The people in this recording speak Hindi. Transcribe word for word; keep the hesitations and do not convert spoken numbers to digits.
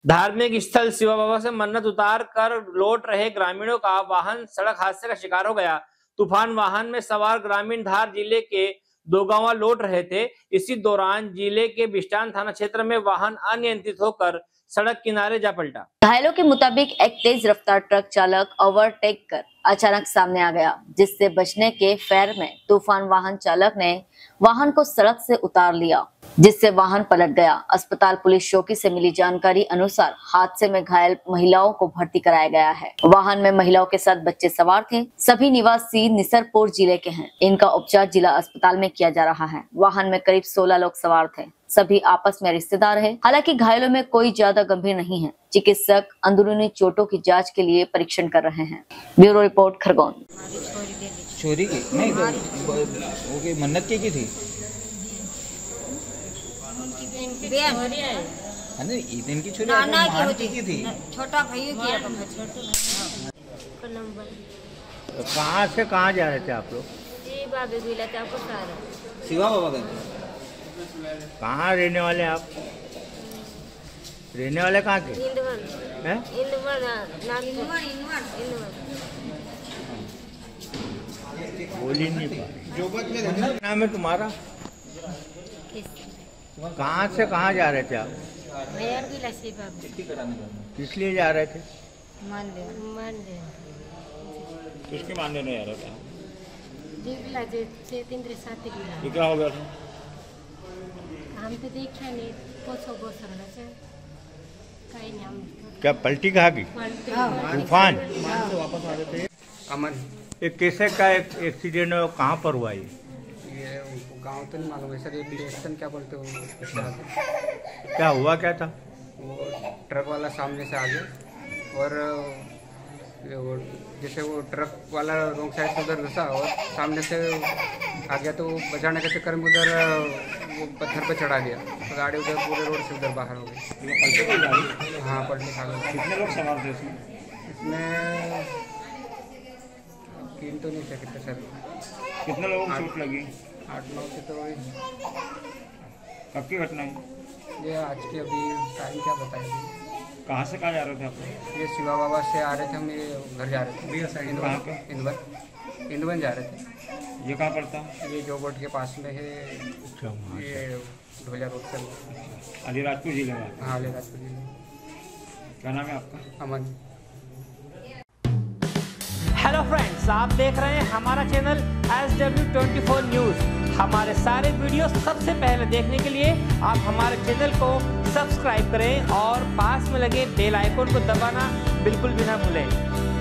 धार्मिक स्थल शिवा बाबा से मन्नत उतार कर लौट रहे ग्रामीणों का वाहन सड़क हादसे का शिकार हो गया। तूफान वाहन में सवार ग्रामीण धार जिले के दोगावा लौट रहे थे। इसी दौरान जिले के बिस्टान थाना क्षेत्र में वाहन अनियंत्रित होकर सड़क किनारे जा पलटा। घायलों के मुताबिक एक तेज रफ्तार ट्रक चालक ओवरटेक कर अचानक सामने आ गया, जिससे बचने के फेर में तूफान वाहन चालक ने वाहन को सड़क से उतार लिया, जिससे वाहन पलट गया। अस्पताल पुलिस चौकी से मिली जानकारी अनुसार हादसे में घायल महिलाओं को भर्ती कराया गया है। वाहन में महिलाओं के साथ बच्चे सवार थे। सभी निवासी निसरपुर जिले के हैं। इनका उपचार जिला अस्पताल में किया जा रहा है। वाहन में करीब सोलह लोग सवार थे। सभी आपस में रिश्तेदार हैं। हालांकि घायलों में कोई ज्यादा गंभीर नहीं है। चिकित्सक अंदरूनी चोटों की जांच के लिए परीक्षण कर रहे हैं। Bureau report Khargone. चोरी की नहीं तो वो की मन्नत की की थी ईदन की छोरी की की थी छोटा भाई की। कहाँ से कहाँ जा रहे थे आप लोग? शिवा बाबा गए। कहाँ रहने वाले आप? रहने वाले कहाँ के हैं? बोल ही नहीं पा रहे। नाम है तुम्हारा? कहाँ से कहाँ जा रहे थे आप? किस लिए जा रहे थे? किसके मानने नहीं आ रहा था? ये क्या हो गया था? हम तो देखा नहीं क्या पलटी कहाँ की? तूफान वापस आ रहे थे। अमन, ये कैसे का एक एक्सीडेंट है? कहाँ पर हुआ ये? ये उनको गांव तो नहीं मालूम है सर। ये स्टेशन क्या बोलते हो? क्या हुआ क्या था? वो ट्रक वाला सामने से आ गया और वो जैसे वो ट्रक वाला रोंग साइड से उधर घुसा और सामने से आ गया, तो बचाने के चक्कर में उधर वो पत्थर पे चढ़ा गया तो गाड़ी उधर पूरे रोड से उधर बाहर हो गई। हाँ, पलटी खा गई। कितने लोग सवार थे इसमें? इसमें तीन तो नहीं थे, कितने सर? कितने लोगों को चोट लगी? आठ नौ से तो वही। कब की घटना है ये? आज की अभी टाइम क्या बताएंगे। कहाँ से कहाँ जा रहे थे आप? ये शिवा बाबा से आ रहे थे हम, ये घर जा रहे थे। इंदवन इंदवन इंदवन जा रहे थे। ये कहाँ पड़ता? ये जो बोर्ड के पास में है, ये ढोलिया रोड पर। अलीराजपुर जिले में? हाँ, अलीराजपुर जिले में। क्या नाम है आपका? अमन। हेलो फ्रेंड्स, आप देख रहे हैं हमारा channel S W twenty four news. हमारे सारे वीडियो सबसे पहले देखने के लिए आप हमारे चैनल को सब्सक्राइब करें और पास में लगे बेल आइकन को दबाना बिल्कुल भी ना भूलें।